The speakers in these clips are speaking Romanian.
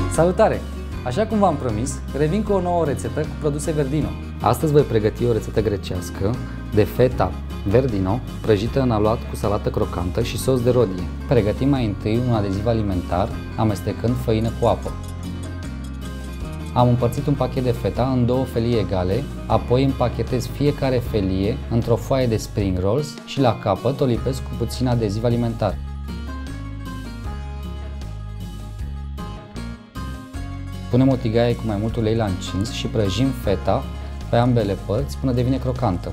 Salutare! Așa cum v-am promis, revin cu o nouă rețetă cu produse Verdino. Astăzi voi pregăti o rețetă grecească de feta Verdino, prăjită în aluat cu salată crocantă și sos de rodie. Pregătim mai întâi un adeziv alimentar, amestecând făină cu apă. Am împărțit un pachet de feta în două felii egale, apoi împachetez fiecare felie într-o foaie de spring rolls și la capăt o lipesc cu puțin adeziv alimentar. Punem o tigaie cu mai mult ulei la încins și prăjim feta pe ambele părți până devine crocantă.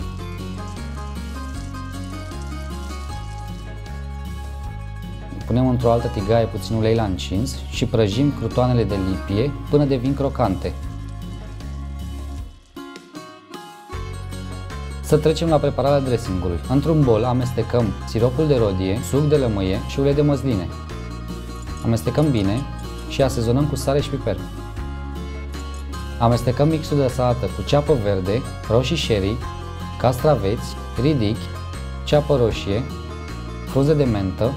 Punem într-o altă tigaie puțin ulei la încins și prăjim crutoanele de lipie până devin crocante. Să trecem la prepararea dressingului. Într-un bol amestecăm siropul de rodie, suc de lămâie și ulei de măsline. Amestecăm bine și asezonăm cu sare și piper. Amestecăm mixul de salată cu ceapă verde, roșii sherry, castraveți, ridichi, ceapă roșie, frunze de mentă,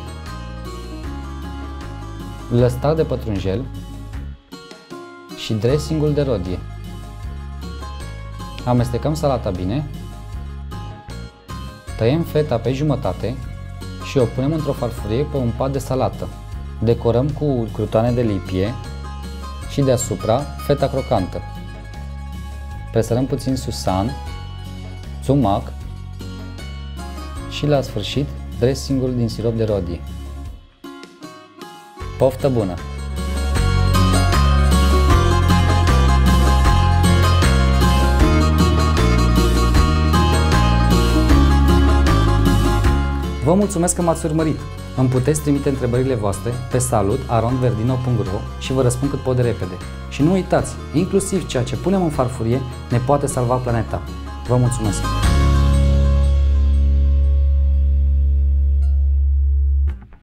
lăstat de pătrunjel și dressingul de rodie. Amestecăm salata bine, tăiem feta pe jumătate și o punem într-o farfurie pe un pat de salată. Decorăm cu crutoane de lipie și deasupra feta crocantă. Presărăm puțin susan, sumac și la sfârșit dressingul din sirop de rodie. Poftă bună! Vă mulțumesc că m-ați urmărit! Îmi puteți trimite întrebările voastre pe salut@verdino.ro și vă răspund cât pot de repede. Și nu uitați, inclusiv ceea ce punem în farfurie ne poate salva planeta. Vă mulțumesc!